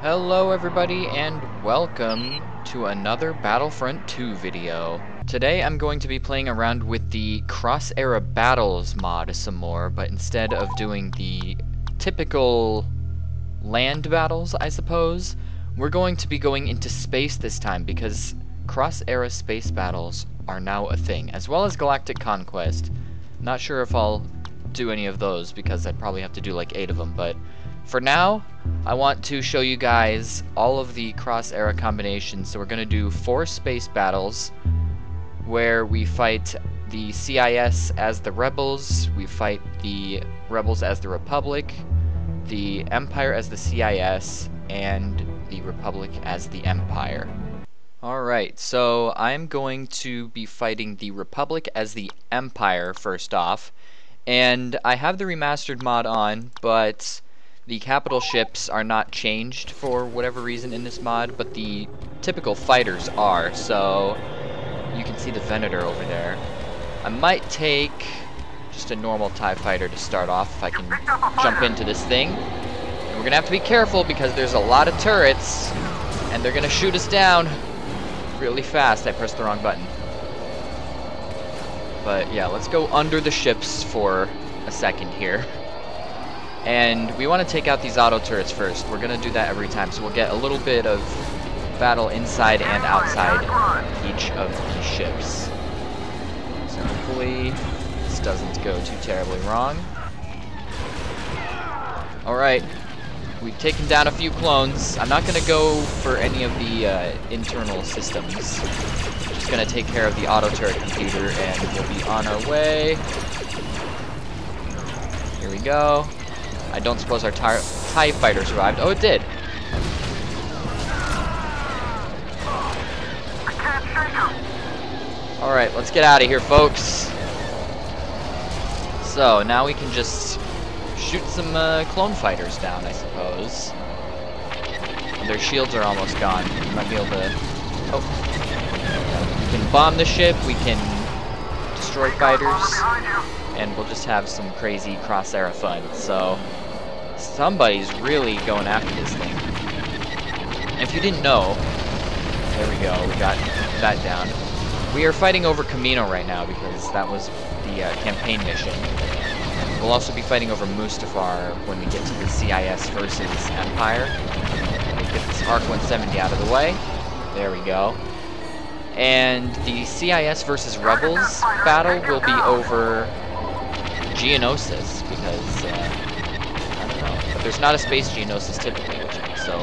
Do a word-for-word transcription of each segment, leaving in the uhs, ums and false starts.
Hello everybody and welcome to another Battlefront two video. Today I'm going to be playing around with the Cross Era Battles mod some more, but instead of doing the typical land battles, I suppose, we're going to be going into space this time because Cross Era space battles are now a thing, as well as Galactic Conquest. Not sure if I'll do any of those because I'd probably have to do like eight of them, but for now, I want to show you guys all of the cross-era combinations. So we're going to do four space battles where we fight the C I S as the Rebels, we fight the Rebels as the Republic, the Empire as the C I S, and the Republic as the Empire. Alright, so I'm going to be fighting the Republic as the Empire first off, and I have the remastered mod on, but the capital ships are not changed for whatever reason in this mod, but the typical fighters are, so you can see the Venator over there. I might take just a normal TIE fighter to start off if I can jump into this thing. And we're gonna have to be careful because there's a lot of turrets and they're gonna shoot us down really fast. I pressed the wrong button. But yeah, let's go under the ships for a second here. And we want to take out these auto turrets first. We're going to do that every time, so we'll get a little bit of battle inside and outside each of the ships. So hopefully this doesn't go too terribly wrong. Alright, we've taken down a few clones. I'm not going to go for any of the uh, internal systems. I'm just going to take care of the auto turret computer and we'll be on our way. Here we go. I don't suppose our TIE fighter survived. Oh, it did. Alright, let's get out of here, folks. So, now we can just shoot some uh, clone fighters down, I suppose. And their shields are almost gone. We might be able to... Oh. We can bomb the ship, we can destroy fighters, and we'll just have some crazy cross-era fun. So, somebody's really going after this thing. If you didn't know, there we go, we got that down. We are fighting over Camino right now because that was the uh, campaign mission. We'll also be fighting over Mustafar when we get to the C I S versus Empire. Get this ARC one seventy out of the way. There we go. And the C I S versus Rebels battle will be over Geonosis because, uh, I don't know, but there's not a space Geonosis typically, which, so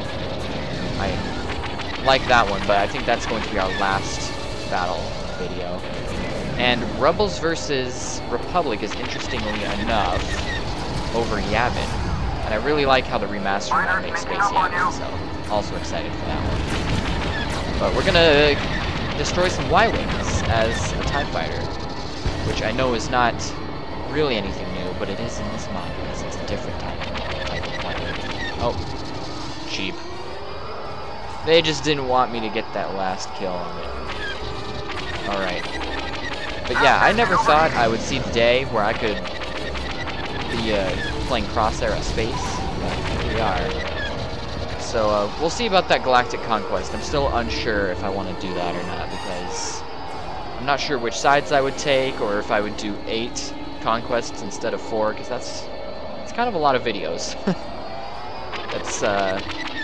I like that one, but I think that's going to be our last battle video. And Rebels versus Republic is, interestingly enough, over Yavin, and I really like how the remaster now makes space Yavin, so also excited for that one. But we're gonna destroy some Y-Wings as a TIE fighter, which I know is not really anything new, but it is in this mod because it's a different type of, type of plane. Oh, cheap. They just didn't want me to get that last kill on it. Alright. But yeah, I never thought I would see the day where I could be uh, playing Cross-Era Space, but here we are. So uh, we'll see about that Galactic Conquest. I'm still unsure if I want to do that or not because I'm not sure which sides I would take or if I would do eight conquests instead of four, because that's it's kind of a lot of videos. That's uh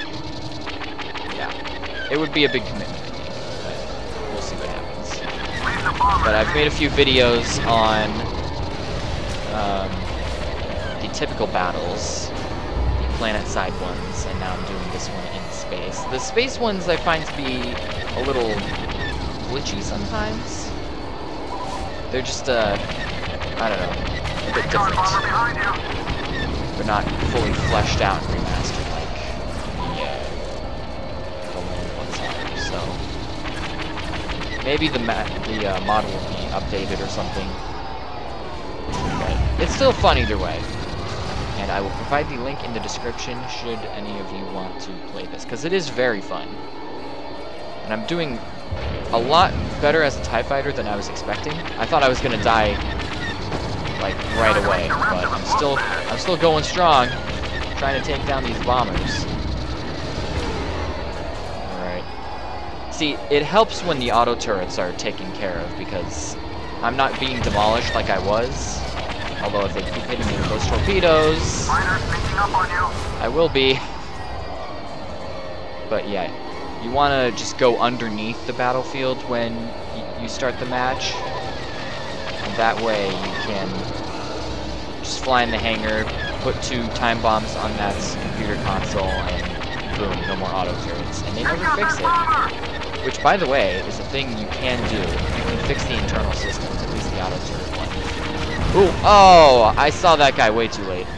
yeah, it would be a big commitment, but we'll see what happens. But I've made a few videos on um, the typical battles, the planet side ones, and now I'm doing this one in space. The space ones I find to be a little glitchy sometimes. They're just uh I don't know, a bit different. They're not fully fleshed out and remastered like the, uh, the land ones are, so maybe the, ma the uh, model will be updated or something. But it's still fun either way. And I will provide the link in the description should any of you want to play this, because it is very fun. And I'm doing a lot better as a TIE fighter than I was expecting. I thought I was going to die like right away, but I'm still I'm still going strong, trying to take down these bombers. See, it helps when the auto turrets are taken care of, because I'm not being demolished like I was. Although if they keep hitting me with those torpedoes, I will be. But yeah, you want to just go underneath the battlefield when y you start the match. And that way you can just fly in the hangar, put two time bombs on that computer console, and boom, no more auto turrets. And they never fix it. Which, by the way, is a thing you can do. You can fix the internal systems, at least the auto turret one. Ooh, oh, I saw that guy way too late.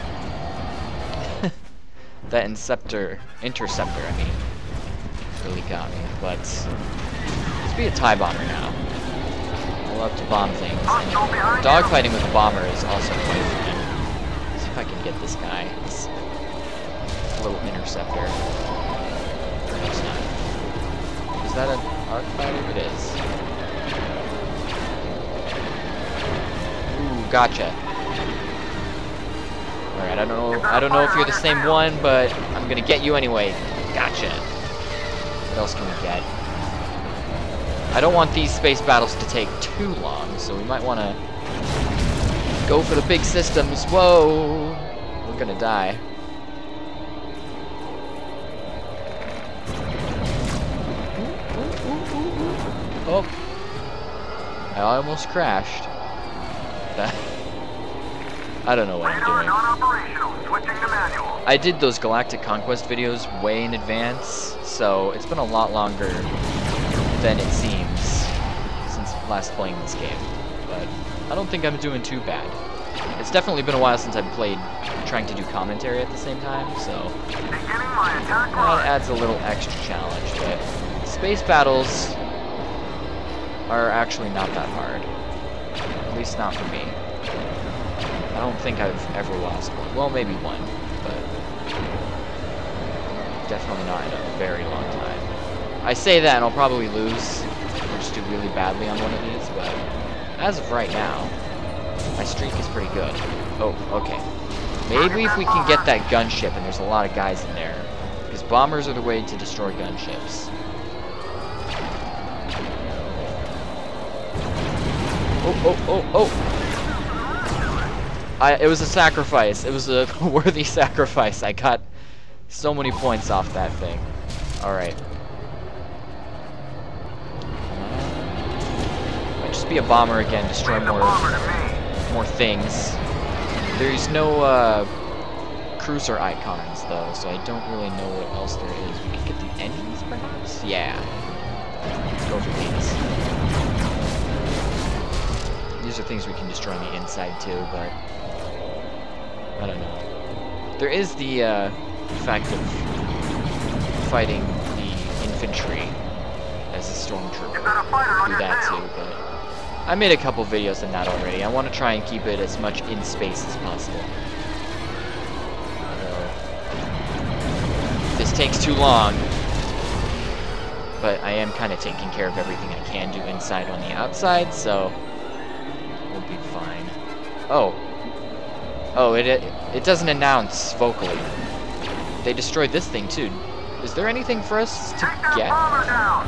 That Inceptor, Interceptor, I mean, really got me. But let's be a TIE bomber now. I love to bomb things. And dogfighting with a bomber is also quite fun. Let's see if I can get this guy. This little interceptor. No, it's not. Is that an arc fighter? It is. Ooh, gotcha. Alright, I don't know I don't know if you're the same one, but I'm gonna get you anyway. Gotcha. What else can we get? I don't want these space battles to take too long, so we might wanna go for the big systems. Whoa! We're gonna die. Oh, I almost crashed. I don't know what I'm doing. I did those Galactic Conquest videos way in advance, so it's been a lot longer than it seems since last playing this game. But I don't think I'm doing too bad. It's definitely been a while since I've played trying to do commentary at the same time, so that adds a little extra challenge. But space battles are actually not that hard. At least not for me. I don't think I've ever lost one. Well, maybe one, but definitely not in a very long time. I say that and I'll probably lose, or just do really badly on one of these, but as of right now, my streak is pretty good. Oh, okay. Maybe if we can get that gunship, and there's a lot of guys in there, because bombers are the way to destroy gunships. Oh, oh, oh, oh! I, it was a sacrifice. It was a worthy sacrifice. I got so many points off that thing. Alright. Might just be a bomber again, destroy more, more things. There's no uh, cruiser icons, though, so I don't really know what else there is. We could get the engines, perhaps? Yeah. Let's go for these. These are things we can destroy on the inside, too, but I don't know. There is the uh, fact of fighting the infantry as a stormtrooper. Do that too, but I made a couple videos on that already. I want to try and keep it as much in space as possible. So, this takes too long, but I am kind of taking care of everything I can do inside on the outside, so we'll be fine. Oh. Oh, it, it it doesn't announce vocally. They destroyed this thing too. Is there anything for us to get? I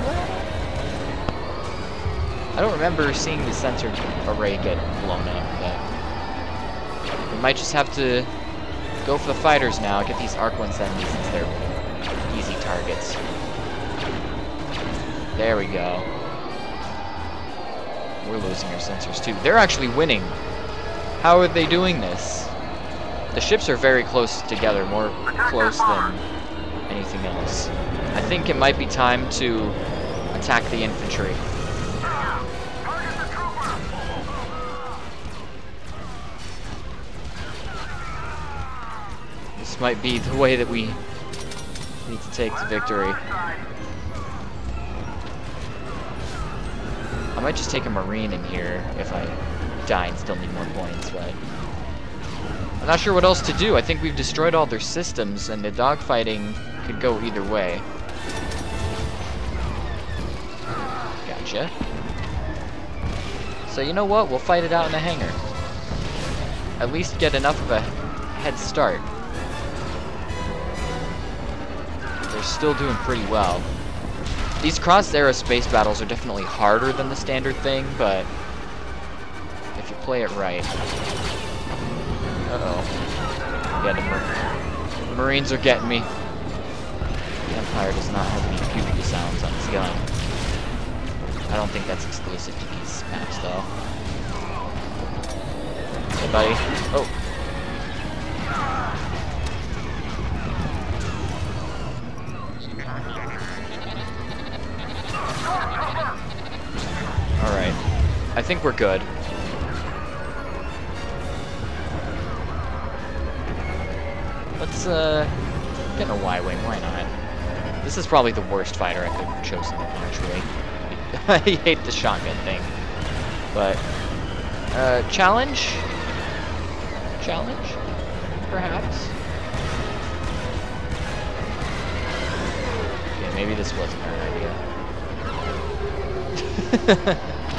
don't remember seeing the sensor array get blown up, but we might just have to go for the fighters now, get these Arc one seventies since they're easy targets. There we go. We're losing our sensors too. They're actually winning. How are they doing this? The ships are very close together, more close than anything else. I think it might be time to attack the infantry. This might be the way that we need to take to victory. I might just take a Marine in here if I die and still need more points, but I'm not sure what else to do. I think we've destroyed all their systems, and the dogfighting could go either way. Gotcha. So you know what? We'll fight it out in the hangar. At least get enough of a head start. They're still doing pretty well. These cross-era space battles are definitely harder than the standard thing, but if you play it right. Uh-oh. Yeah, the, Mar the Marines are getting me. The Empire does not have any pew pew sounds on its gun. I don't think that's exclusive to these maps, though. Hey, buddy. Oh. Alright. I think we're good. Let's, uh, get in a Y-Wing, why not? This is probably the worst fighter I could have chosen, actually. I hate the shotgun thing. But, uh, challenge? Challenge? Perhaps? Okay, maybe this wasn't our idea.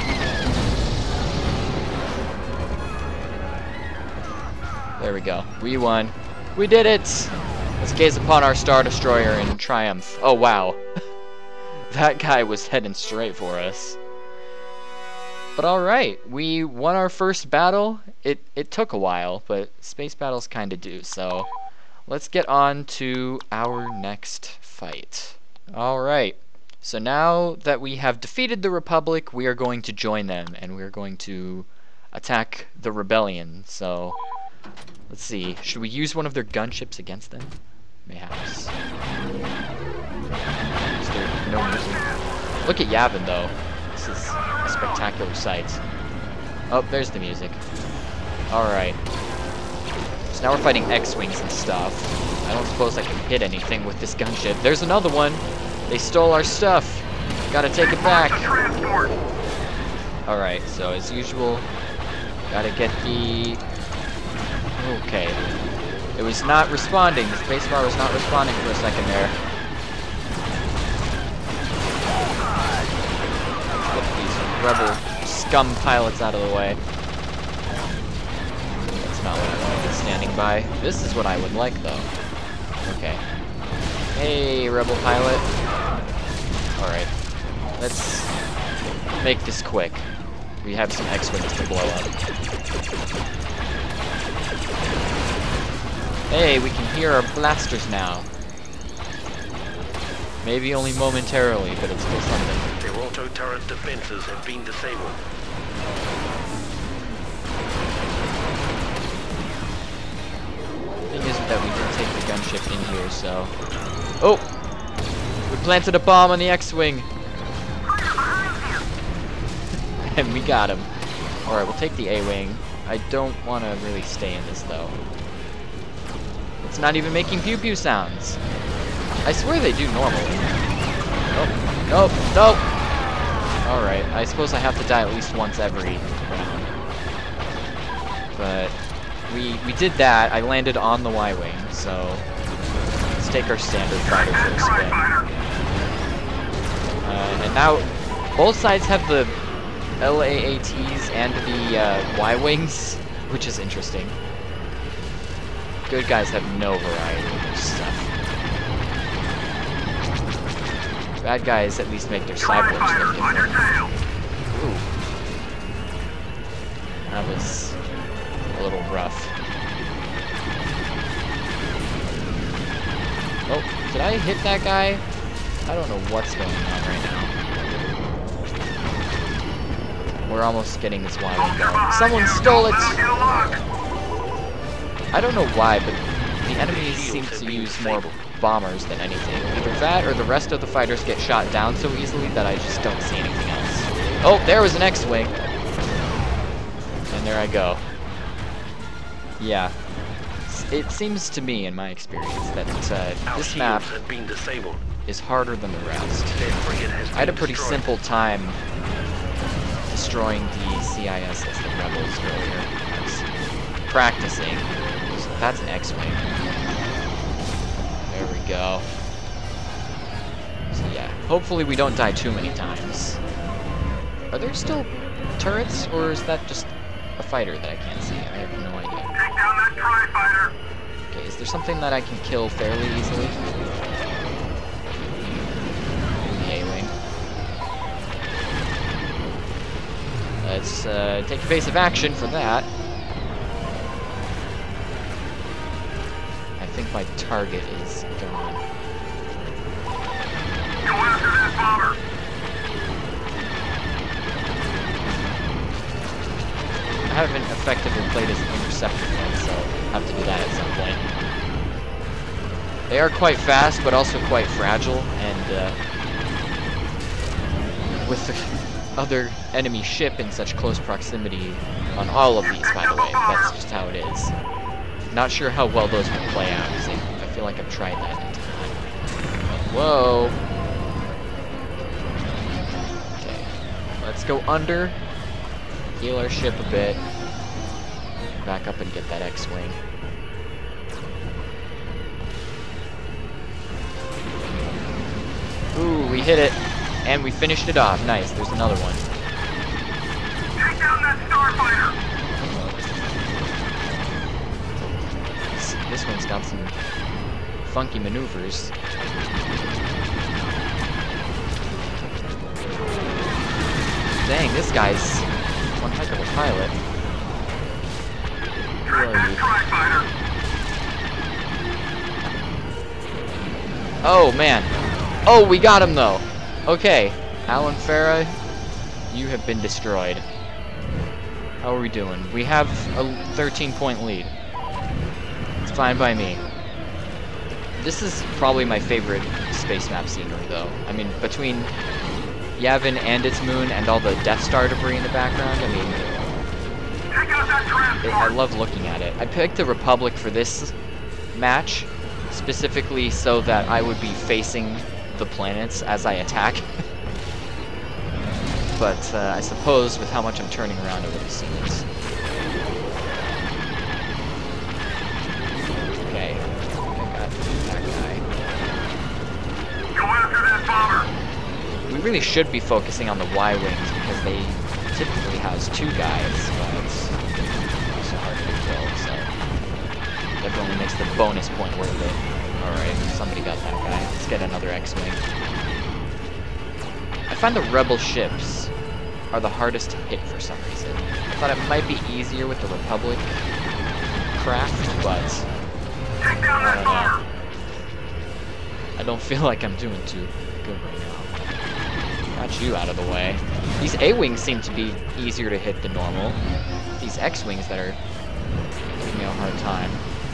There we go. We won. We did it! Let's gaze upon our Star Destroyer in triumph. Oh, wow. That guy was heading straight for us. But alright, we won our first battle. It, it took a while, but space battles kinda do, so let's get on to our next fight. Alright, so now that we have defeated the Republic, we are going to join them, and we're going to attack the Rebellion, so let's see. Should we use one of their gunships against them? Mayhaps. Is there no music? Look at Yavin, though. This is a spectacular sight. Oh, there's the music. Alright. So now we're fighting X-Wings and stuff. I don't suppose I can hit anything with this gunship. There's another one! They stole our stuff! Gotta take it back! Alright, so as usual, gotta get the... Okay. It was not responding. The spacebar was not responding for a second there. Get these rebel scum pilots out of the way. That's not what I want to be standing by. This is what I would like, though. Okay. Hey, rebel pilot. Alright. Let's make this quick. We have some X-Wings to blow up. Hey, we can hear our blasters now. Maybe only momentarily, but it's still something. Their auto-turret defenses have been disabled. The thing is that we did take the gunship in here, so... Oh! We planted a bomb on the X-Wing! And we got him. Alright, we'll take the A-Wing. I don't want to really stay in this, though. It's not even making pew-pew sounds. I swear they do normally. Nope, nope, nope! Alright, I suppose I have to die at least once every round. But we we did that. I landed on the Y-Wing, so let's take our standard fighter for a spin. Uh, and now both sides have the L A A Ts and the uh, Y-Wings, which is interesting. Good guys have no variety of their stuff. Bad guys at least make their cyborgs look different. Ooh. That was a little rough. Oh, did I hit that guy? I don't know what's going on right now. We're almost getting this Y-Wing going. Someone stole it! I don't know why, but the enemies seem to use more bombers than anything. Either that or the rest of the fighters get shot down so easily that I just don't see anything else. Oh, there was an X-Wing! And there I go. Yeah. It seems to me, in my experience, that uh, this map is harder than the rest. I had a pretty simple time destroying the C I S as the rebels earlier. I was practicing. That's an X-Wing. There we go. So yeah, hopefully we don't die too many times. Are there still turrets, or is that just a fighter that I can't see? I have no idea. Take down that tri-fighter! Okay, is there something that I can kill fairly easily? The A-Wing. let's uh, take evasive action for that. I think my target is gone. Go after that bomber. I haven't effectively played as an interceptor yet, so I'll have to do that at some point. They are quite fast, but also quite fragile, and uh, with the other enemy ship in such close proximity on all of these, by the way, that's just how it is. Not sure how well those will play out, because I, I feel like I've tried that in time. Whoa! Okay, let's go under, heal our ship a bit, back up and get that X-Wing. Ooh, we hit it, and we finished it off. Nice, there's another one. Take down that starfighter. This, this one's got some funky maneuvers. Dang, this guy's one heck of a pilot. Who Track are that you? TIE fighter. Oh, man. Oh, we got him, though. Okay, Alan Farah, you have been destroyed. How are we doing? We have a thirteen point lead. It's fine by me. This is probably my favorite space map scenery, though. I mean, between Yavin and its moon and all the Death Star debris in the background, I mean, Take out that it, I transport. love looking at it. I picked the Republic for this match, specifically so that I would be facing the planets as I attack. But uh, I suppose with how much I'm turning around it would be seamless. Okay, I got that guy. Go after that bomber. We really should be focusing on the Y-Wings because they typically house two guys, but it's so hard to kill, so definitely makes the bonus point worth it. Alright, somebody got that guy. Let's get another X-Wing. I find the Rebel ships are the hardest to hit for some reason. I thought it might be easier with the Republic craft, but Take down I that don't know. bomber. I don't feel like I'm doing too good right now. Got you out of the way. These A-Wings seem to be easier to hit than normal. These X-Wings that are giving me a hard time.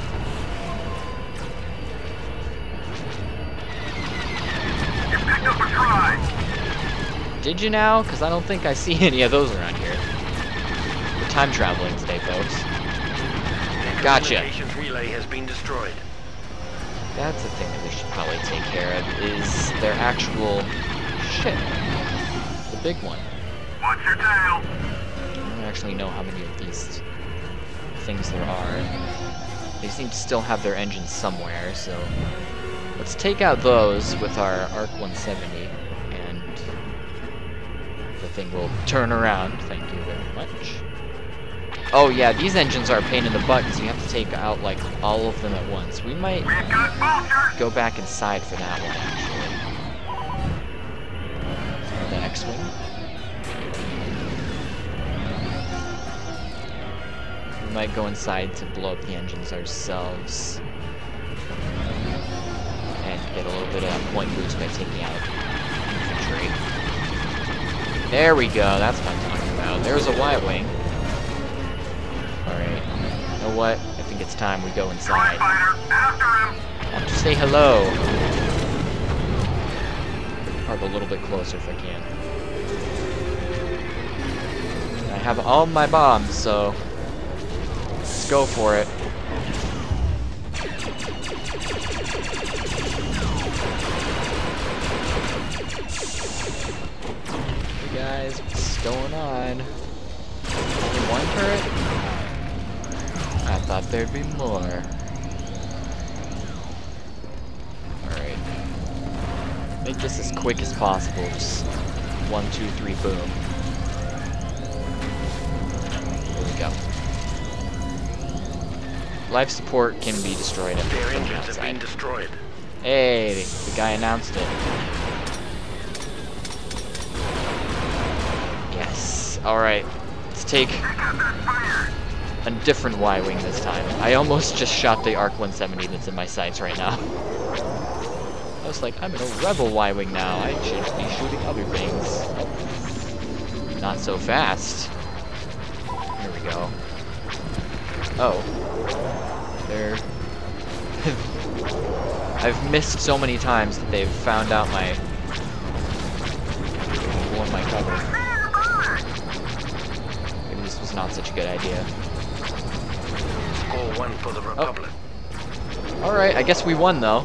You picked up a try. Did you now? Because I don't think I see any of those around here. We're time traveling today, folks. Gotcha. Communications relay has been destroyed. That's the thing that we should probably take care of, is their actual ship. The big one. Watch your tail. I don't actually know how many of these things there are. They seem to still have their engines somewhere, so let's take out those with our Arc one seventy, and the thing will turn around. Thank you very much. Oh yeah, these engines are a pain in the butt because you have to take out like all of them at once. We might We've got vultures. go back inside for that one actually. The X-Wing. We might go inside to blow up the engines ourselves. And get a little bit of that point boost by taking out infantry. There we go, that's what I'm talking about. There's a Y-Wing. Alright, you know what? I think it's time we go inside. Fighter, after him. I have to say hello. Park a little bit closer if I can. I have all my bombs, so let's go for it. Hey guys, what's going on? Only one turret? I thought there'd be more. Alright. Make this as quick as possible. Just one, two, three, boom. Here we go. Life support can be destroyed at Their from the engines have outside. been destroyed. Hey, the guy announced it. Yes. Alright. take a different Y-Wing this time. I almost just shot the ARC one seventy that's in my sights right now. I was like, I'm in a Rebel Y-Wing now. I should be shooting other things. Oh. Not so fast. Here we go. Oh. There. I've missed so many times that they've found out my... blown my cover. Maybe this was not such a good idea. Score one for the Republic. Oh. Alright, I guess we won though.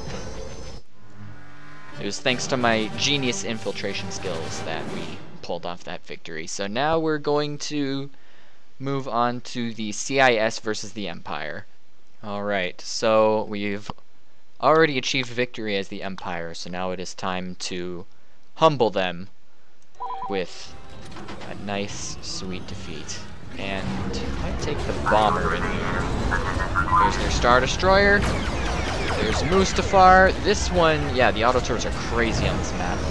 It was thanks to my genius infiltration skills that we pulled off that victory. So now we're going to move on to the C I S versus the Empire. Alright, so we've already achieved victory as the Empire, so now it is time to humble them with a nice, sweet defeat. And I take the bomber in there. Here's their Star Destroyer. There's Mustafar. This one, yeah, the auto turrets are crazy on this map.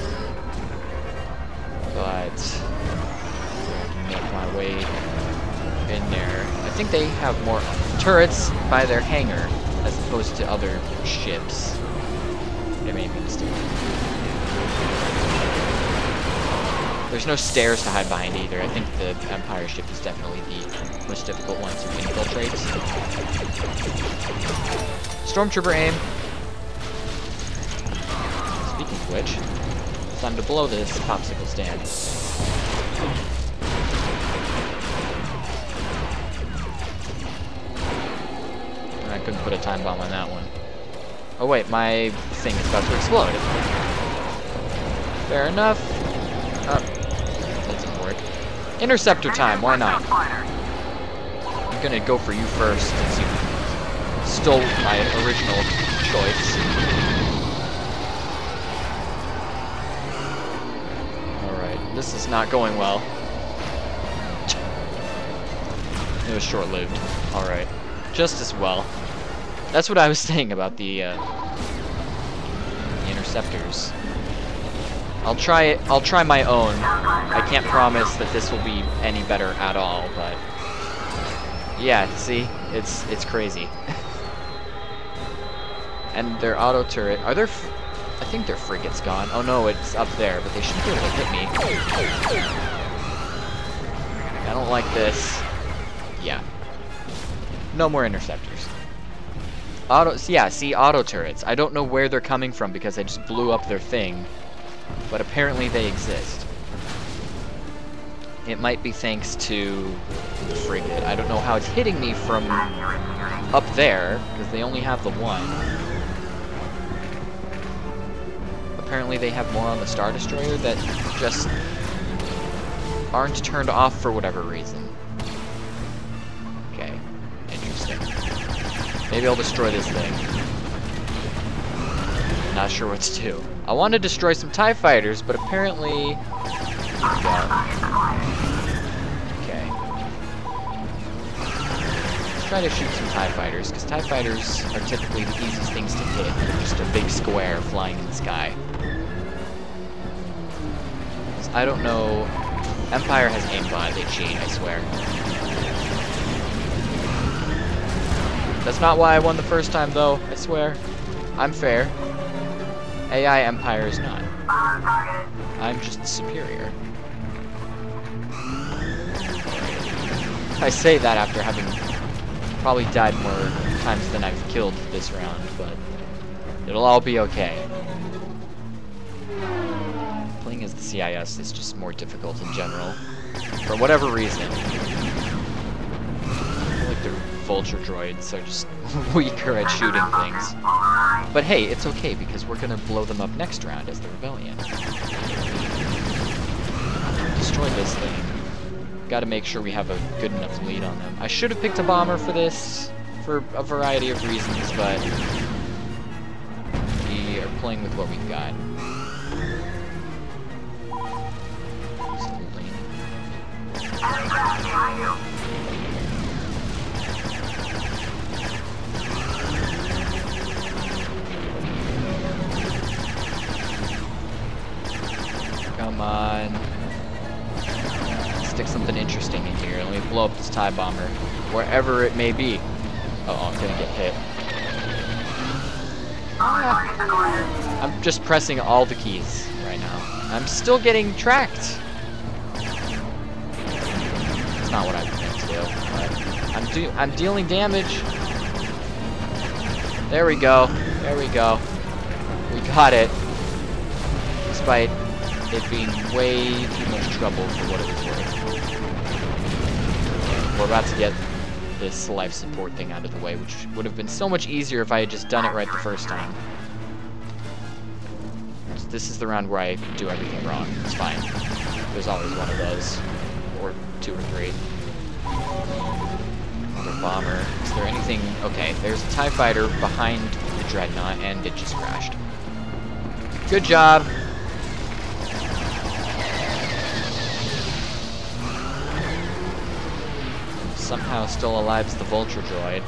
But I can make my way in there. I think they have more turrets by their hangar as opposed to other ships. I may be mistaken. There's no stairs to hide behind either. I think the Empire ship is definitely the most difficult one to infiltrate. Stormtrooper aim. Speaking of which, it's time to blow this popsicle stand. I couldn't put a time bomb on that one. Oh wait, my thing is about to explode. Fair enough. Oh, that didn't work. Interceptor time, why not? I'm gonna go for you first since you stole my original choice. Alright, this is not going well. It was short-lived. Alright, just as well. That's what I was saying about the, uh, the interceptors. I'll try it. I'll try my own. I can't promise that this will be any better at all, but yeah, see, it's it's crazy. And their auto turret. Are there? F I think their frigate's gone. Oh no, it's up there, but they should be able to hit me. I don't like this. Yeah. No more interceptors. Auto. Yeah, see, auto turrets. I don't know where they're coming from because I just blew up their thing. But apparently they exist. It might be thanks to the frigate. I don't know how it's hitting me from up there, because they only have the one. Apparently they have more on the Star Destroyer that just aren't turned off for whatever reason. Okay, interesting. Maybe I'll destroy this thing. Not sure what to do. I want to destroy some TIE fighters, but apparently... Okay. Let's try to shoot some TIE fighters, because TIE fighters are typically the easiest things to hit. They're just a big square flying in the sky. I don't know... Empire has aimbot, they cheat, I swear. That's not why I won the first time, though, I swear. I'm fair. A I Empire is not. I'm just superior. I say that after having probably died more times than I've killed this round, but it'll all be okay. Playing as the C I S is just more difficult in general. For whatever reason. I feel like the Vulture droids are just weaker at shooting things. But hey, it's okay, because we're gonna blow them up next round as the Rebellion. Destroy this thing. Gotta make sure we have a good enough lead on them. I should have picked a bomber for this, for a variety of reasons, but we are playing with what we've got. Come on. stick something interesting in here. Let me blow up this TIE bomber, wherever it may be. Uh oh, I'm gonna get hit. Ah. I'm just pressing all the keys right now. I'm still getting tracked. It's not what I meant to do, but I'm do I'm dealing damage. There we go. There we go. We got it. Despite it being way too much trouble for what it was worth. We're about to get this life support thing out of the way, which would have been so much easier if I had just done it right the first time. This is the round where I do everything wrong. It's fine. There's always one of those. Or two or three. Another bomber. Is there anything... Okay, there's a TIE fighter behind the Dreadnought, and it just crashed. Good job! Somehow still alive is the Vulture droid.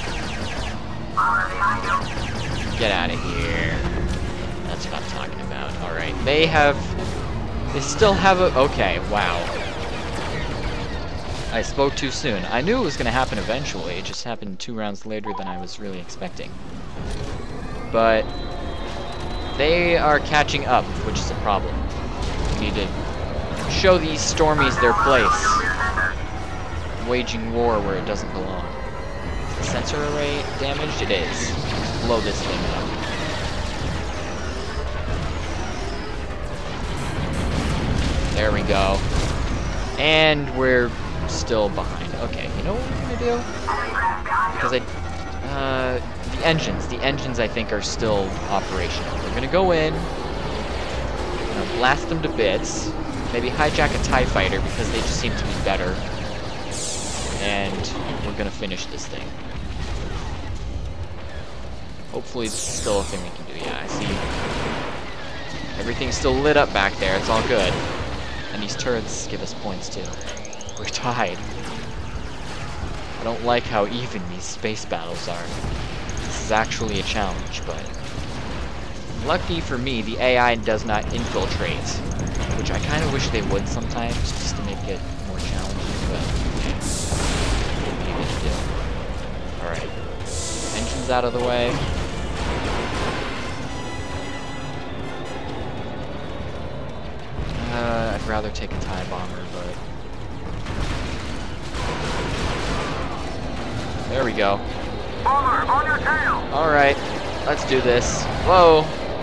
Get out of here. That's what I'm talking about. Alright, they have... They still have a... Okay, wow. I spoke too soon. I knew it was going to happen eventually. It just happened two rounds later than I was really expecting. But... They are catching up, which is a problem. We need to show these Stormies their place. Waging war where it doesn't belong. Is the sensor array damaged? It is. Let's blow this thing up. There we go. And we're still behind. Okay, you know what we're gonna do? Because I... Uh, the engines. The engines, I think, are still operational. We're gonna go in. We're gonna blast them to bits. Maybe hijack a TIE fighter because they just seem to be better. And we're gonna finish this thing. Hopefully this is still a thing we can do. Yeah, I see. Everything's still lit up back there. It's all good. And these turrets give us points too. We're tied. I don't like how even these space battles are. This is actually a challenge, but... Lucky for me, the A I does not infiltrate. Which I kind of wish they would sometimes, just to make it more challenging, but... Alright. Engines out of the way. Uh, I'd rather take a TIE bomber, but... There we go. Bomber, on your tail! Alright, let's do this. Whoa!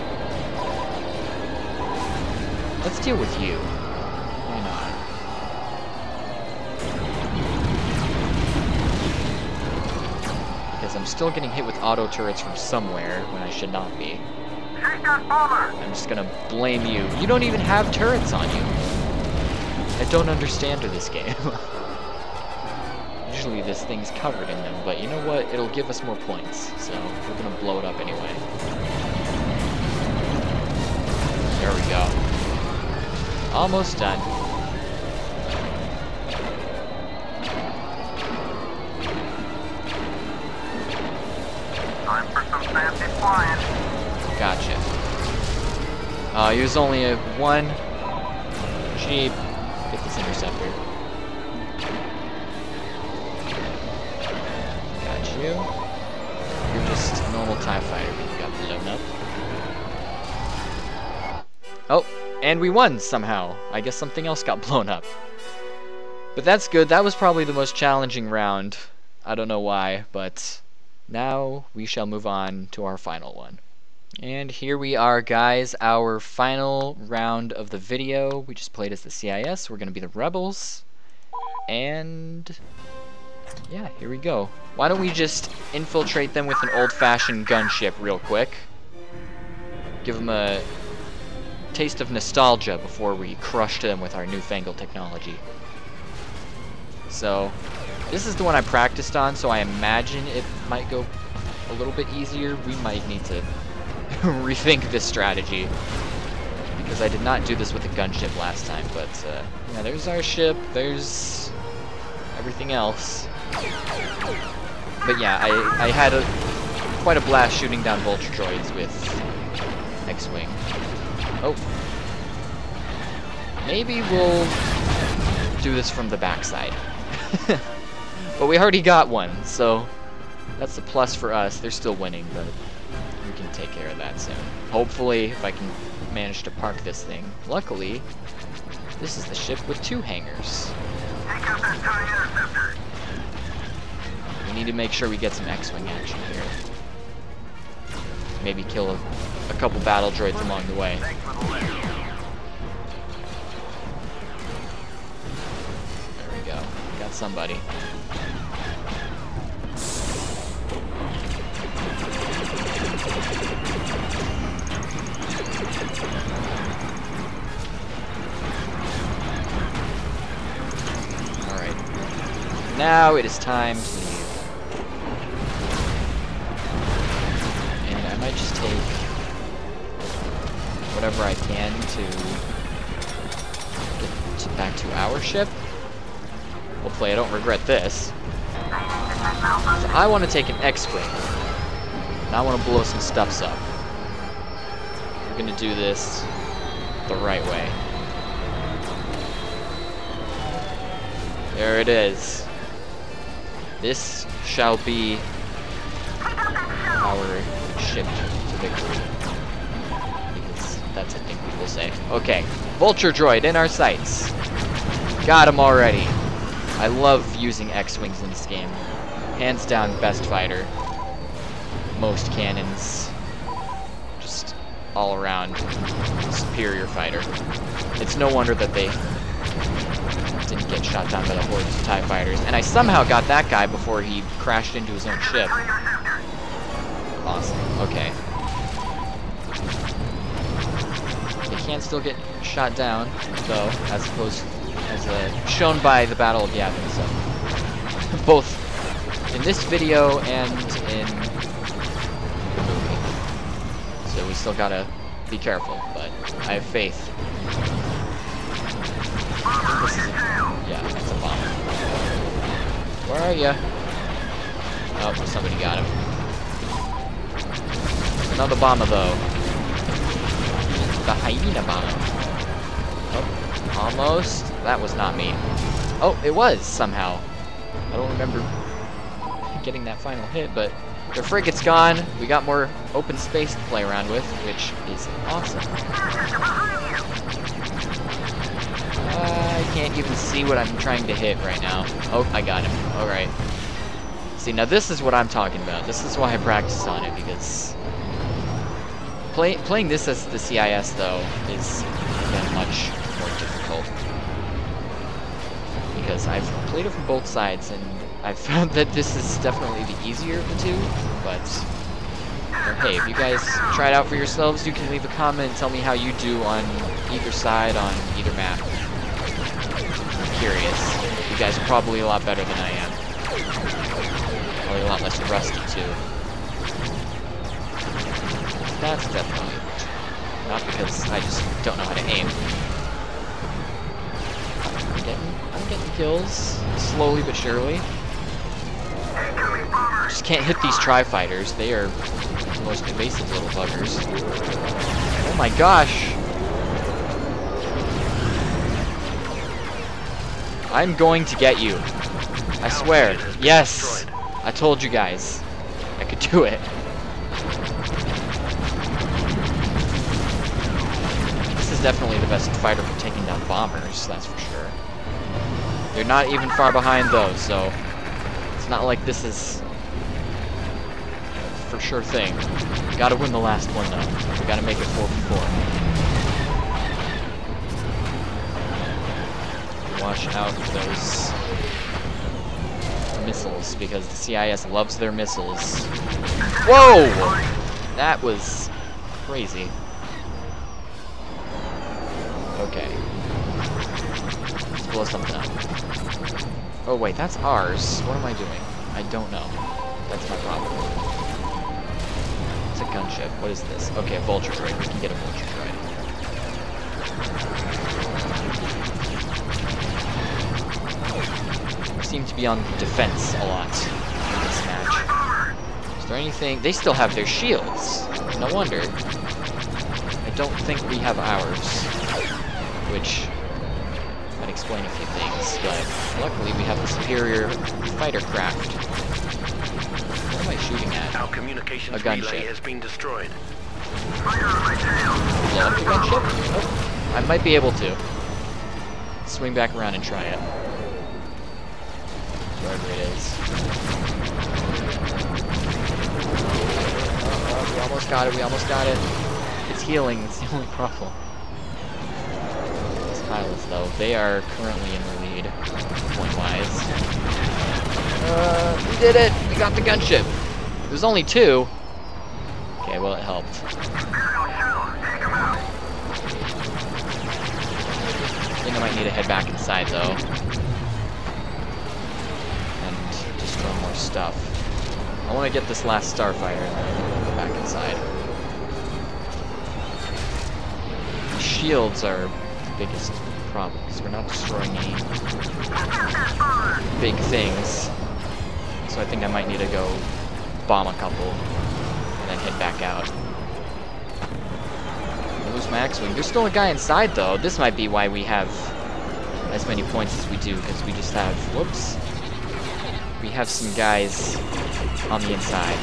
Let's deal with you. Why not? Because I'm still getting hit with auto turrets from somewhere when I should not be. Take that bomber! I'm just gonna blame you. You don't even have turrets on you. I don't understand this game. Usually this thing's covered in them, but you know what? It'll give us more points, so we're gonna blow it up anyway. There we go. Almost done. Time for some fancy flying. Gotcha. Uh, he was only a one. Cheap. Get this interceptor. Got you. You're just a normal TIE fighter, but you got blown up. Oh, and we won somehow. I guess something else got blown up. But that's good. That was probably the most challenging round. I don't know why, but now we shall move on to our final one. And here we are, guys, our final round of the video. We just played as the C I S. We're going to be the Rebels. And yeah, here we go. Why don't we just infiltrate them with an old-fashioned gunship real quick. Give them a taste of nostalgia before we crush them with our newfangled technology. So, this is the one I practiced on, so I imagine it might go a little bit easier. We might need to rethink this strategy, because I did not do this with a gunship last time, but uh, yeah, there's our ship, there's everything else. But yeah, I, I had a, quite a blast shooting down Vulture droids with X-Wing. Oh. Maybe we'll do this from the backside. But we already got one, so that's a plus for us. They're still winning, but we can take care of that soon. Hopefully, if I can manage to park this thing. Luckily, this is the ship with two hangars. Take out that TIE interceptor. We need to make sure we get some X-Wing action here. Maybe kill a, a couple battle droids along the way. Thanks for the lift. There we go. Got somebody. Alright. Now it is time to leave. And I might just take whatever I can to get to back to our ship. Hopefully I don't regret this. So I want to take an X-Wing. And I want to blow some stuffs up. We're going to do this the right way. There it is. This shall be our ship to victory. Because that's, I think, what we'll say. Okay, Vulture Droid in our sights. Got him already. I love using X-Wings in this game. Hands down, best fighter. Most cannons. Just all around superior fighter. It's no wonder that they didn't get shot down by the hordes of TIE fighters. And I somehow got that guy before he crashed into his own ship. Awesome. Okay. They can still get shot down, though, as opposed as uh, shown by the Battle of Yavin. So both in this video and in the movie. So we still gotta be careful, but I have faith. This is a, yeah, it's a bomber. Where are ya? Oh, somebody got him. Another bomber, though. The hyena bomber. Oh, almost. That was not me. Oh, it was, somehow. I don't remember getting that final hit, but their frigate's gone. We got more open space to play around with, which is awesome. I can't even see what I'm trying to hit right now. Oh, I got him. Alright. See, now this is what I'm talking about. This is why I practice on it, because play, playing this as the C I S, though, is, again, much more difficult. Because I've played it from both sides, and I've found that this is definitely the easier of the two, but well, hey, if you guys try it out for yourselves, you can leave a comment and tell me how you do on either side, on either map. I'm curious. You guys are probably a lot better than I am. Probably a lot less rusty, too. That's definitely not because I just don't know how to aim. I'm getting, I'm getting kills, slowly but surely. Just can't hit these Tri-Fighters. They are the most evasive little buggers. Oh my gosh! I'm going to get you. I swear. Yes! I told you guys. I could do it. This is definitely the best fighter for taking down bombers, that's for sure. They're not even far behind though, so it's not like this is a for sure thing. We gotta win the last one though. We gotta make it four v four. Watch out for those missiles, because the C I S loves their missiles. Whoa! That was crazy. Okay. Let's blow something up. Oh wait, that's ours. What am I doing? I don't know. That's my problem. It's a gunship. What is this? Okay, a Vulture Droid. We can get a Vulture Droid. Seem to be on defense a lot in this match. Is there anything? They still have their shields. No wonder. I don't think we have ours. Which, gotta explain a few things, but luckily we have the superior fighter craft. What am I shooting at? Our communications A gunship. relay has been destroyed. Blow up the gunship? Oh, I might be able to. Swing back around and try it. Wherever it is. Oh, we almost got it, we almost got it. It's healing, it's the only problem. These pilots, though, they are currently in the lead, point-wise. Uh, we did it! We got the gunship! There's only two. Okay, well, it helped. I think I might need to head back inside, though. And destroy more stuff. I want to get this last Starfighter and then go back inside. The shields are the biggest problem, because we're not destroying any big things. So I think I might need to go bomb a couple and then head back out. I lose my X-Wing. There's still a guy inside, though. This might be why we have as many points as we do, because we just have... Whoops. We have some guys on the inside.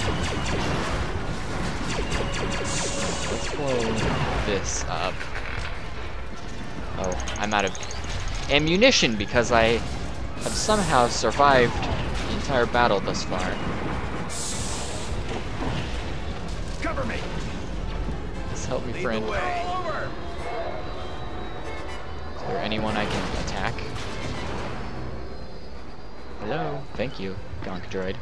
Let's blow this up. Oh, I'm out of ammunition because I have somehow survived the entire battle thus far. Cover me. Please help me, Lead friend. the way. Is there anyone I can attack? Hello? Thank you, Gonk Droid.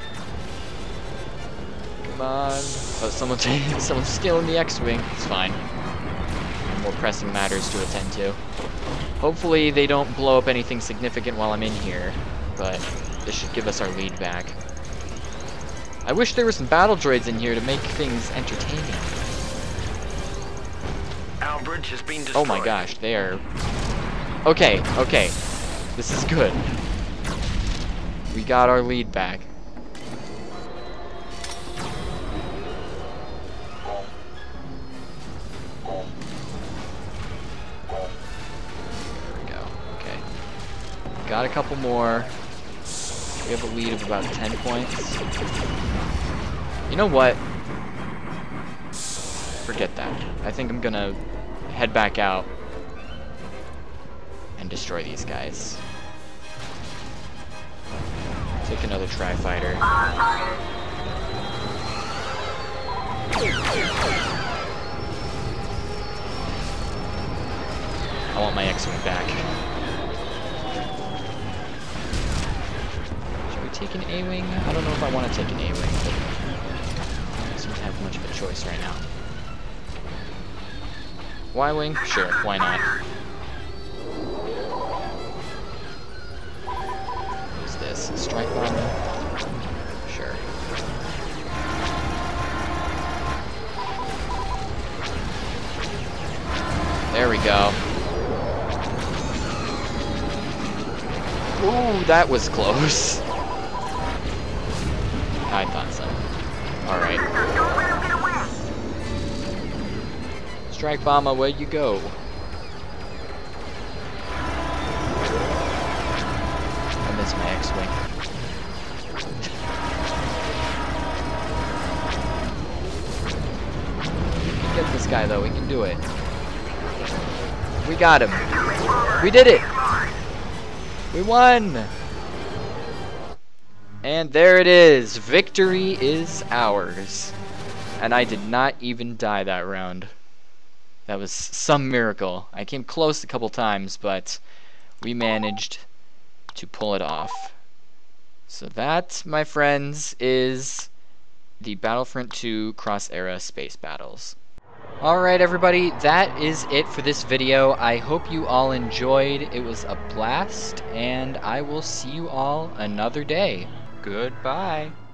Come on. Oh, someone's, someone's stealing the X-Wing. It's fine. More pressing matters to attend to. Hopefully they don't blow up anything significant while I'm in here, but this should give us our lead back. I wish there were some battle droids in here to make things entertaining. Our bridge has been destroyed. Oh my gosh, they are... Okay, okay. This is good. We got our lead back. There we go. Okay. Got a couple more. We have a lead of about ten points. You know what? Forget that. I think I'm gonna head back out and destroy these guys. Take another Tri-Fighter. I want my X-Wing back. Should we take an A-Wing? I don't know if I want to take an A-Wing, but I don't seem to have much of a choice right now. Y-Wing? Sure, why not? What's this? Strike Bomber? Sure. There we go. Ooh, that was close. I thought so. Alright. Strike Bomber, where'd you go? I miss my X-Wing. We can get this guy though, we can do it. We got him. We did it! We won! And there it is. Victory is ours. And I did not even die that round. That was some miracle. I came close a couple times, but we managed to pull it off. So that, my friends, is the Battlefront two Cross-Era Space Battles. Alright everybody, that is it for this video. I hope you all enjoyed. It was a blast, and I will see you all another day. Goodbye.